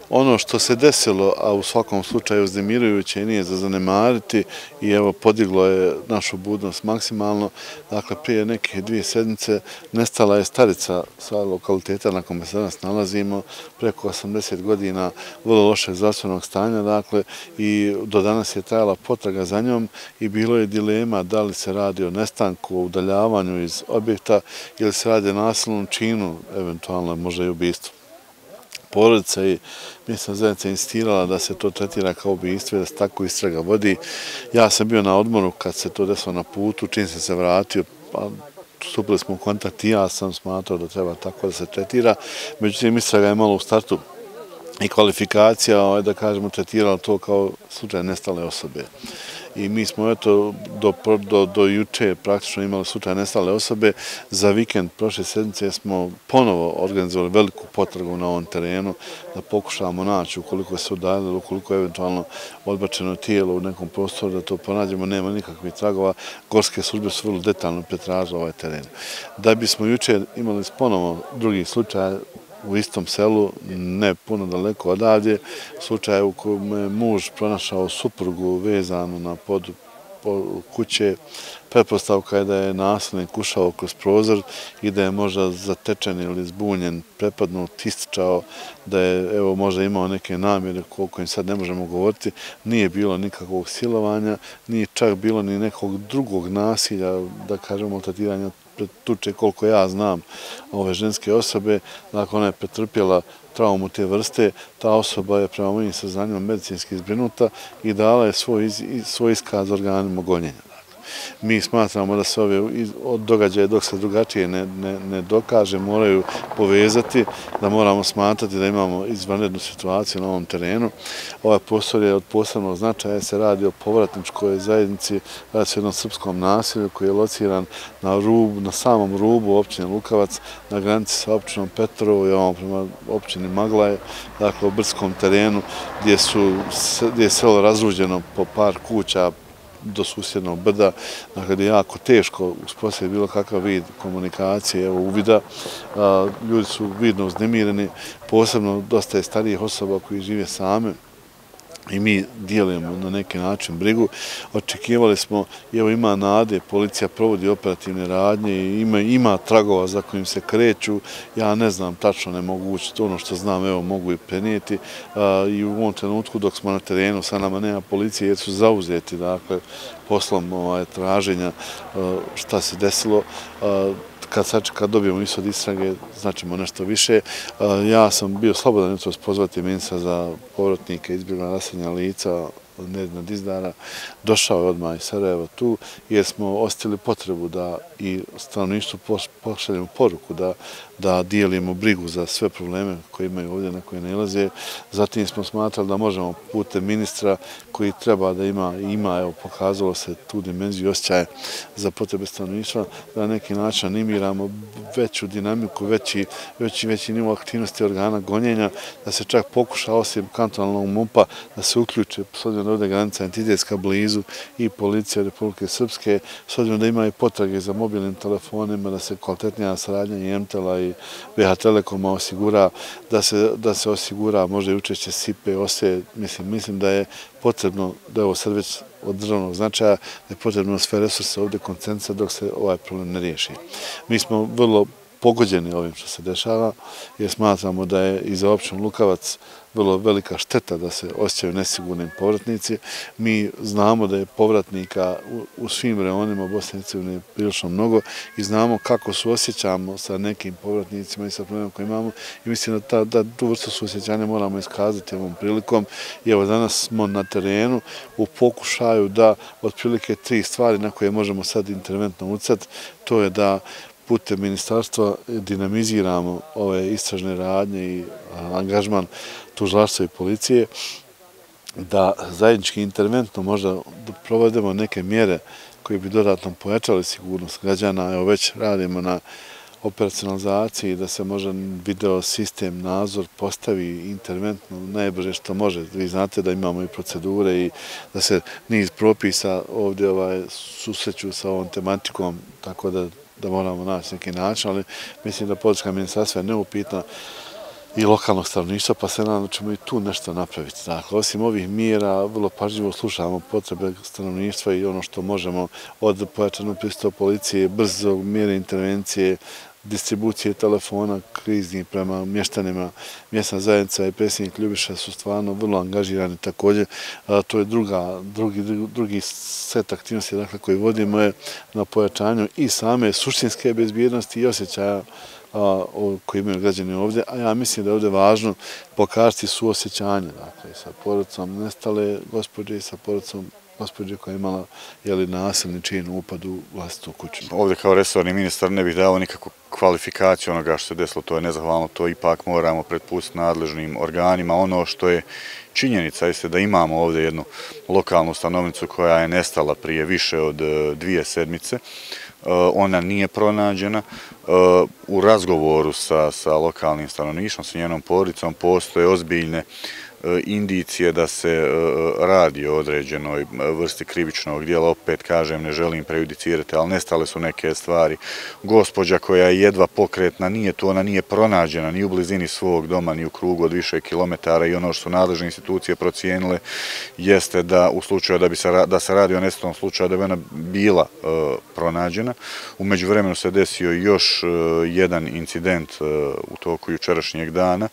Ono što se desilo, a u svakom slučaju uznemirujuće, nije za zanemariti i evo podiglo je našu budnost maksimalno. Dakle, prije neke 2 sedmice nestala je starica sa lokaliteta na kome se danas nalazimo, preko 80 godina, vrlo lošeg zdravstvenog stanja, dakle, i do danas je trajala potraga za njom i bilo je dilema da li se radi o nestanku, o udaljavanju iz objekta ili se radi o nasilnom činu, eventualno možda i ubistvu. Porodica i mjesna zajednica insistirala da se to tretira kao ubistvo i da se tako istraga vodi. Ja sam bio na odmoru kad se to desilo na putu, čim sam se vratio, pa stupili smo u kontakt i ja sam smatrao da treba tako da se tretira. Međutim, istraga je malo u startu i kvalifikacija, da kažemo, tretirala to kao slučaj nestale osobe. I mi smo eto do juče praktično imali slučaj nestale osobe. Za vikend prošle sedmice smo ponovo organizovali veliku potragu na ovom terenu da pokušamo naći ukoliko se udaljilo, ukoliko je eventualno odbačeno tijelo u nekom prostoru da to pronađemo, nema nikakvih tragova. Gorske službe su vrlo detaljno pretražile ovaj teren. Da bismo juče imali ponovo drugi slučaj u istom selu, ne puno daleko odavdje, slučaj u kojem je muž pronašao suprugu vezanu na podu kuće. Pretpostavka je da je nasilnik ušao kroz prozor i da je možda zatečen ili zbunjen, prepadnut, ističao, da je evo možda imao neke namjere koliko im sad ne možemo govoriti. Nije bilo nikakvog silovanja, nije čak bilo ni nekog drugog nasilja, da kažemo, tretiranja tuče, koliko ja znam ove ženske osobe. Dakle, ona je pretrpjela traumu te vrste, ta osoba je prema mojim saznanjima medicinski zbrinuta i dala je svoj iskaz organima gonjenja. Mi smatramo da se ove događaje dok se drugačije ne dokaže moraju povezati, da moramo smatrati da imamo izvanrednu situaciju na ovom terenu. Ovaj prostor je od posebnog značaja, se radi o povratničkoj zajednici, radi se o jednom srpskom naselju koji je lociran na samom rubu općine Lukavac, na granici sa općinom Petrovo i ovom prema općini Maglaje, dakle u brdskom terenu gdje je selo razruđeno po par kuća do susjednog brda, dakle gdje je jako teško uspostaviti bilo kakav vid komunikacije, evo uvida. Ljudi su vidno uznemireni, posebno dosta je starijih osoba koji žive same i mi dijelimo na neki način brigu. Očekivali smo, evo ima nade, policija provodi operativne radnje i ima tragova za kojim se kreću. Ja ne znam, tačno ne mogu učiti, ono što znam, evo mogu i prenijeti. I u ovom trenutku dok smo na terenu, sa nama nema policije jer su zauzeti, dakle, poslom traženja šta se desilo. Kad dobijemo ishod istrage, značimo nešto više. Ja sam bio slobodan jutros pozvati ministra za povratnike izbjegla raseljena lica Nedina Dizdara. Došao je odmah iz Sarajeva tu jer smo osjetili potrebu da i stanovništvu pošaljemo poruku da dijelimo brigu za sve probleme koje imaju ovdje na koje nailaze. Zatim smo smatrali da možemo putem ministra koji treba da ima, evo pokazalo se tu dimenziju osjećaja za potrebe stanovništva, da na neki način animiramo veću dinamiku, veći nivo aktivnosti organa gonjenja, da se čak pokuša osim kantonalnog MUP-a da se uključe, s obzirom da ovdje granica entitetska blizu, i policija Republike Srpske, s obzirom da ima i potrage za mobilnim telefonima, da se kvalitetnija saradnja i MTEL-a i BH Telekoma osigura, da se osigura možda i učešće SIPE, OSE. Mislim da je potrebno, da je ovo sad već od državnog značaja, da je potrebno sve resurse ovdje koncentrisati dok se ovaj problem ne riješi. Mi smo vrlo pogođeni ovim što se dešava, jer smatramo da je i za općinu Lukavac vrlo velika šteta da se osjećaju nesigurni povratnici. Mi znamo da je povratnika u svim reonima Bosne i Hercegovine prilično mnogo i znamo kako suosjećamo sa nekim povratnicima i sa problemom koje imamo i mislim da tu vrstu suosjećanja moramo iskazati ovom prilikom. I evo danas smo na terenu u pokušaju da otprilike 3 stvari na koje možemo sad interventno ucati, to je da putem ministarstva dinamiziramo ove istražne radnje i angažman tužilaštva i policije, da zajednički interventno možda provedemo neke mjere koje bi dodatno pojačali sigurnost građana. Evo već radimo na operacionalizaciji da se može video sistem, nadzor postavi interventno najbrže što može. Vi znate da imamo i procedure i da se niz propisa ovdje susreću sa ovom tematikom, tako da moramo naći neki način, ali mislim da podrška ministarstva je neupitna. i lokalnog stanovništva, pa se nadam da ćemo i tu nešto napraviti. Dakle, osim ovih mjera, vrlo pažljivo slušamo potrebe stanovništva i ono što možemo od pojačanog pristupa policije, brzo mjere intervencije, distribucije telefona kriznih prema mještanima. Mjesna zajednica i predsjednik Ljubiša su stvarno vrlo angažirani također. To je drugi set aktivnosti dakle, koji vodimo je na pojačanju i same suštinske bezbjednosti i osjećaja koji imaju građani ovdje, a ja mislim da je ovdje važno pokazati suosjećanje, dakle, sa porodicom nestale gospođe i sa porodicom gospođe koja je imala nasilni čin u upadu u vlastitu kuću. Ovdje kao resorni ministar ne bih dao nikakvu kvalifikaciju onoga što se desilo, to je nezahvalno, to ipak moramo prepustiti nadležnim organima. Ono što je činjenica jeste da imamo ovdje jednu lokalnu stanovnicu koja je nestala prije više od 2 sedmice. Ona nije pronađena. U razgovoru sa lokalnim stanovništvom, sa njenom porodicom, postoje ozbiljne indicije da se radi o određenoj vrsti krivičnog djela. Opet kažem, ne želim prejudicirati, ali nestale su neke stvari. Gospođa koja je jedva pokretna, nije tu, ona nije pronađena ni u blizini svog doma, ni u krugu od više kilometara i ono što su nadležne institucije procijenile jeste da u slučaju da se radi o nestalom slučaju da bi ona bila pronađena. U međuvremenu se desio još jedan incident u toku jučerašnjeg dana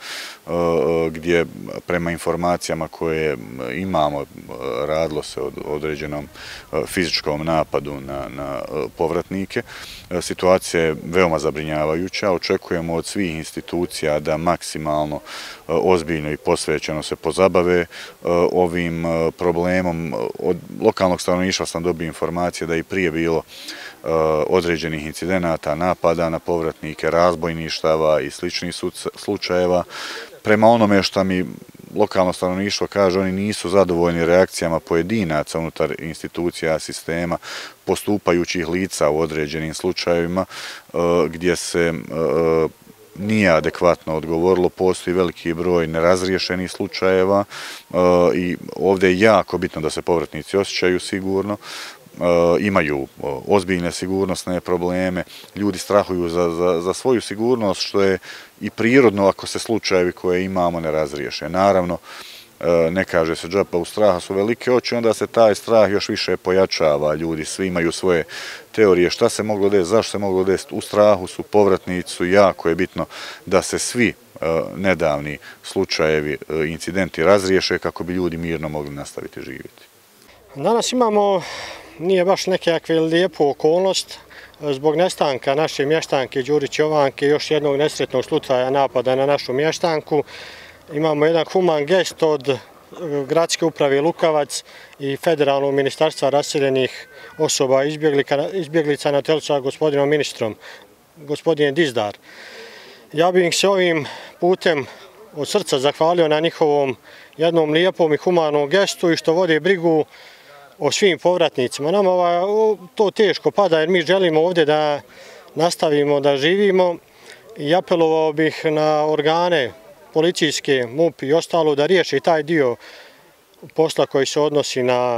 gdje prema informacijama koje imamo radilo se o određenom fizičkom napadu na povratnike. Situacija je veoma zabrinjavajuća. Očekujemo od svih institucija da maksimalno ozbiljno i posvećeno se pozabave ovim problemom. Od lokalnog stanovništva sam dobio informacije da je i prije bilo određenih incidenata, napada na povratnike, razbojništava i sličnih slučajeva. Prema onome što mi lokalno stanovništvo kaže, oni nisu zadovoljni reakcijama pojedinaca unutar institucija sistema, postupajućih lica u određenim slučajevima gdje se nije adekvatno odgovorilo, postoji veliki broj nerazriješenih slučajeva i ovdje je jako bitno da se povratnici osjećaju sigurno, imaju ozbiljne sigurnosne probleme, ljudi strahuju za svoju sigurnost, što je i prirodno ako se slučajevi koje imamo ne razriješe. Naravno, ne kaže se džaba, u straha su velike oči, onda se taj strah još više pojačava. Ljudi svi imaju svoje teorije šta se moglo desiti, zašto se moglo desiti. U strahu su, povratnici, jako je bitno da se svi nedavni slučajevi, incidenti razriješe kako bi ljudi mirno mogli nastaviti živjeti. Danas imamo, nije baš nekakve lijepu okolnost, zbog nestanka naše mještanke Đurić Jovanke, još jednog nesretnog slučaja napada na našu mještanku. Imamo jedan human gest od Gradske uprave Lukavac i Federalnog ministarstva raseljenih osoba izbjeglica na čelu sa gospodinom ministrom, gospodin Dizdar. Ja bih se ovim putem od srca zahvalio na njihovom jednom lijepom i humanom gestu i što vode brigu o svim povratnicima. Nama to teško pada jer mi želimo ovdje da nastavimo da živimo i apelovao bih na organe policijske, MUP i ostalo da riješi taj dio posla koji se odnosi na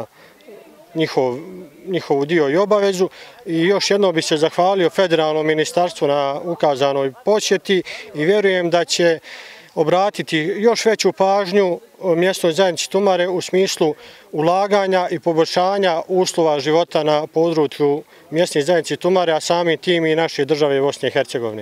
njihovu dio i obavezu. I još jednom bih se zahvalio Federalnom ministarstvu na ukazanoj posjeti i vjerujem da će obratiti još veću pažnju mjesnoj zajednici Tumare u smislu ulaganja i poboljšanja uslova života na području mjesne zajednice Tumare, a samim tim i naše države Bosne i Hercegovine.